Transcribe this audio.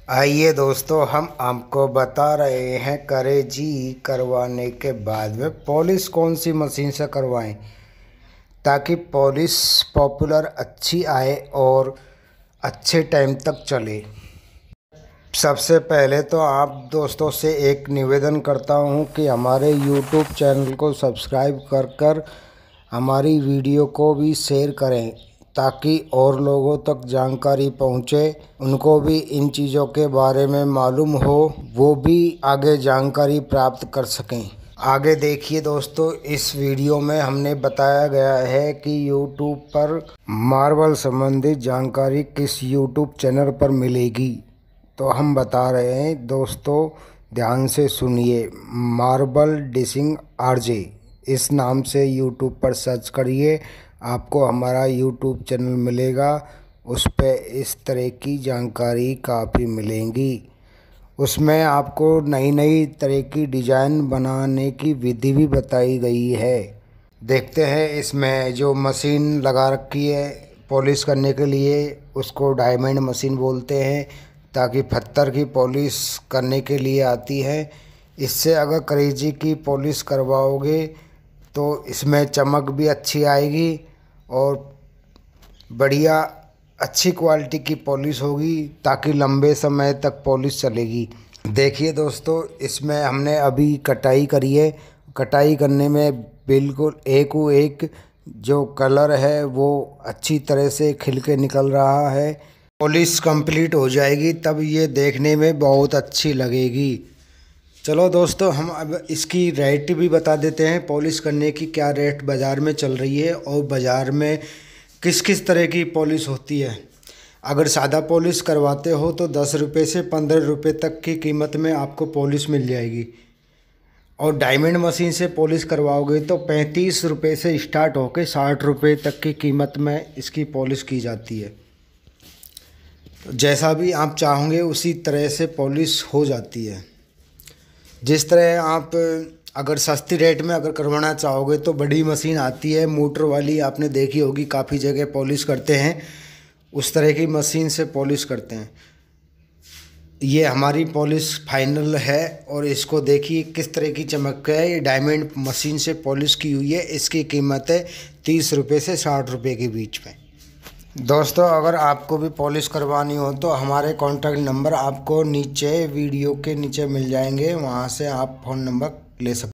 आइए दोस्तों, हम आपको बता रहे हैं करेजी करवाने के बाद में पॉलिश कौन सी मशीन से करवाएं ताकि पॉलिश पॉपुलर अच्छी आए और अच्छे टाइम तक चले। सबसे पहले तो आप दोस्तों से एक निवेदन करता हूं कि हमारे YouTube चैनल को सब्सक्राइब कर हमारी वीडियो को भी शेयर करें ताकि और लोगों तक जानकारी पहुंचे, उनको भी इन चीज़ों के बारे में मालूम हो, वो भी आगे जानकारी प्राप्त कर सकें। आगे देखिए दोस्तों, इस वीडियो में हमने बताया गया है कि YouTube पर मार्बल संबंधित जानकारी किस YouTube चैनल पर मिलेगी। तो हम बता रहे हैं दोस्तों, ध्यान से सुनिए। मार्बल डिशिंग आरजे इस नाम से YouTube पर सर्च करिए, आपको हमारा YouTube चैनल मिलेगा। उस पे इस तरह की जानकारी काफ़ी मिलेंगी। उसमें आपको नई नई तरह की डिज़ाइन बनाने की विधि भी बताई गई है। देखते हैं, इसमें जो मशीन लगा रखी है पॉलिश करने के लिए, उसको डायमंड मशीन बोलते हैं, ताकि पत्थर की पॉलिश करने के लिए आती है। इससे अगर करेजी की पॉलिश करवाओगे तो इसमें चमक भी अच्छी आएगी और बढ़िया अच्छी क्वालिटी की पॉलिश होगी, ताकि लंबे समय तक पॉलिश चलेगी। देखिए दोस्तों, इसमें हमने अभी कटाई करी है। कटाई करने में बिल्कुल एक जो कलर है वो अच्छी तरह से खिल के निकल रहा है। पॉलिश कंप्लीट हो जाएगी तब ये देखने में बहुत अच्छी लगेगी। चलो दोस्तों, हम अब इसकी रेट भी बता देते हैं। पॉलिश करने की क्या रेट बाज़ार में चल रही है और बाज़ार में किस किस तरह की पॉलिश होती है। अगर सादा पॉलिश करवाते हो तो 10 रुपये से 15 रुपये तक की कीमत में आपको पॉलिश मिल जाएगी, और डायमंड मशीन से पॉलिश करवाओगे तो 35 रुपये से स्टार्ट होकर 60 रुपये तक की कीमत में इसकी पॉलिश की जाती है। तो जैसा भी आप चाहोगे उसी तरह से पॉलिश हो जाती है। जिस तरह आप अगर सस्ती रेट में अगर करवाना चाहोगे तो बड़ी मशीन आती है मोटर वाली, आपने देखी होगी, काफ़ी जगह पॉलिश करते हैं, उस तरह की मशीन से पॉलिश करते हैं। ये हमारी पॉलिश फाइनल है और इसको देखिए किस तरह की चमक है। ये डायमंड मशीन से पॉलिश की हुई है। इसकी कीमत है 30 रुपये से 60 रुपये के बीच में। दोस्तों, अगर आपको भी पॉलिश करवानी हो तो हमारे कॉन्टैक्ट नंबर आपको नीचे वीडियो के नीचे मिल जाएंगे, वहां से आप फ़ोन नंबर ले सकते हैं।